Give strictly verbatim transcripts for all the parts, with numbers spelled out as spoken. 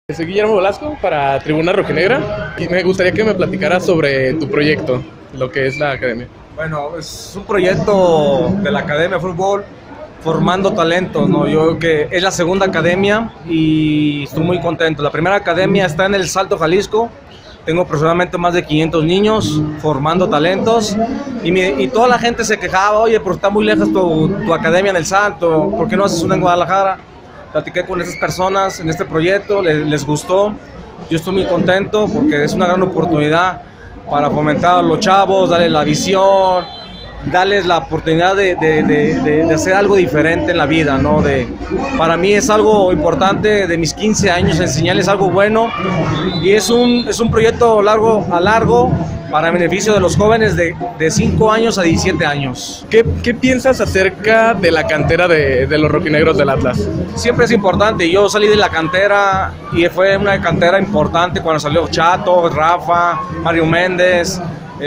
Soy Guillermo Velasco para Tribuna Rojinegra y me gustaría que me platicaras sobre tu proyecto, lo que es la academia. Bueno, es un proyecto de la Academia de Fútbol formando talentos, ¿no? Yo creo que es la segunda academia y estoy muy contento. La primera academia está en el Salto, Jalisco. Tengo aproximadamente más de quinientos niños formando talentos y, mi, y toda la gente se quejaba, oye, pero está muy lejos tu, tu academia en el Salto, ¿por qué no haces una en Guadalajara? Platiqué con esas personas en este proyecto, les, les gustó. Yo estoy muy contento porque es una gran oportunidad para fomentar a los chavos, darles la visión, darles la oportunidad de, de, de, de, de hacer algo diferente en la vida, ¿no? De, para mí es algo importante de mis quince años, enseñarles algo bueno y es un, es un proyecto largo a largo para beneficio de los jóvenes de, de cinco años a diecisiete años. ¿Qué, qué piensas acerca de la cantera de, de los rojinegros del Atlas? Siempre es importante. Yo salí de la cantera y fue una cantera importante cuando salió Chato, Rafa, Mario Méndez.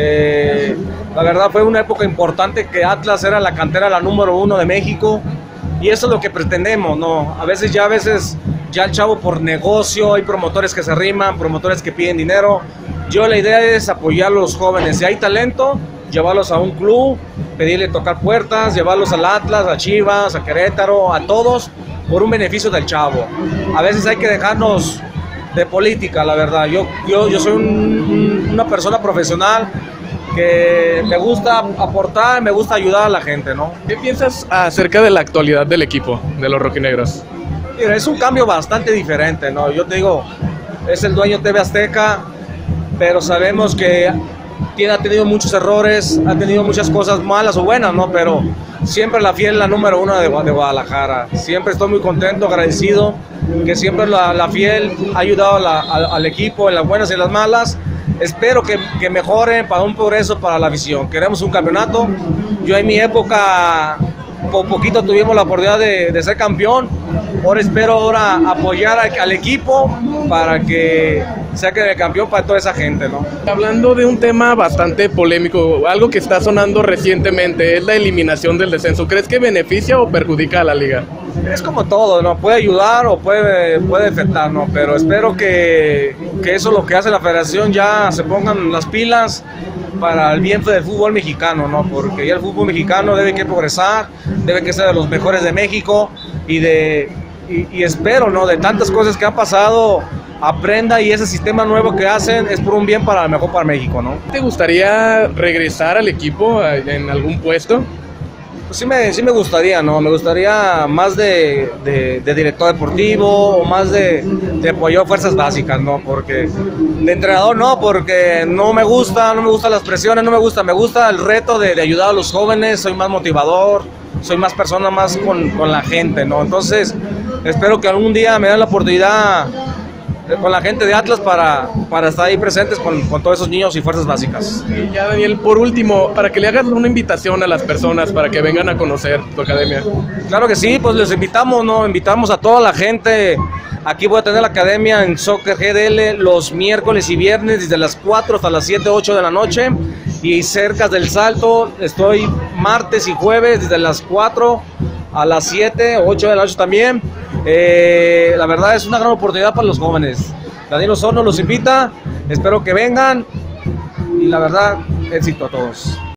Eh, la verdad fue una época importante que Atlas era la cantera la número uno de México y eso es lo que pretendemos, ¿no? A veces ya a veces ya el chavo por negocio, hay promotores que se arriman, promotores que piden dinero. Yo la idea es apoyar a los jóvenes. Si hay talento, llevarlos a un club, pedirle tocar puertas, llevarlos al Atlas, a Chivas, a Querétaro, a todos, por un beneficio del chavo. A veces hay que dejarnos de política, la verdad. Yo, yo, yo soy un, un, una persona profesional que me gusta aportar, me gusta ayudar a la gente, ¿no? ¿Qué piensas acerca de la actualidad del equipo, de los rojinegros? Mira, es un cambio bastante diferente, ¿no? Yo te digo, es el dueño T V Azteca, pero sabemos que tiene, ha tenido muchos errores, ha tenido muchas cosas malas o buenas, ¿no? Pero siempre la fiel, la número uno de, de Guadalajara. Siempre estoy muy contento, agradecido, que siempre la, la fiel ha ayudado a la, a, al equipo en las buenas y en las malas. Espero que, que mejoren para un progreso para la visión. Queremos un campeonato. Yo en mi época, por poquito tuvimos la oportunidad de, de ser campeón. Ahora espero ahora apoyar a, al equipo para que sea que el campeón para toda esa gente, ¿no? Hablando de un tema bastante polémico, algo que está sonando recientemente es la eliminación del descenso. ¿Crees que beneficia o perjudica a la liga? Es como todo, ¿no? Puede ayudar o puede, puede afectar, ¿no? Pero espero que, que eso lo que hace la federación ya se pongan las pilas para el bien del fútbol mexicano, ¿no? Porque ya el fútbol mexicano debe que progresar, debe que ser de los mejores de México y de y, y espero, ¿no? De tantas cosas que han pasado, aprenda y ese sistema nuevo que hacen es por un bien para mejor para México, ¿no? ¿Te gustaría regresar al equipo en algún puesto? Pues sí me, sí me gustaría, ¿no? Me gustaría más de, de, de director deportivo o más de, de apoyo a fuerzas básicas, ¿no? Porque de entrenador no, porque no me gusta, no me gustan las presiones, no me gusta, me gusta el reto de, de ayudar a los jóvenes, soy más motivador, soy más persona más con, con la gente, ¿no? Entonces, espero que algún día me den la oportunidad con la gente de Atlas para, para estar ahí presentes con, con todos esos niños y fuerzas básicas. Y ya, Daniel, por último, para que le hagas una invitación a las personas para que vengan a conocer tu academia. Claro que sí, pues les invitamos, ¿no? Invitamos a toda la gente. Aquí voy a tener la academia en Soccer G D L los miércoles y viernes desde las cuatro hasta las siete, ocho de la noche. Y cerca del Salto estoy martes y jueves desde las cuatro a las siete, ocho de la noche también. Eh, la verdad es una gran oportunidad para los jóvenes. Daniel Osorno los invita, espero que vengan y la verdad, éxito a todos.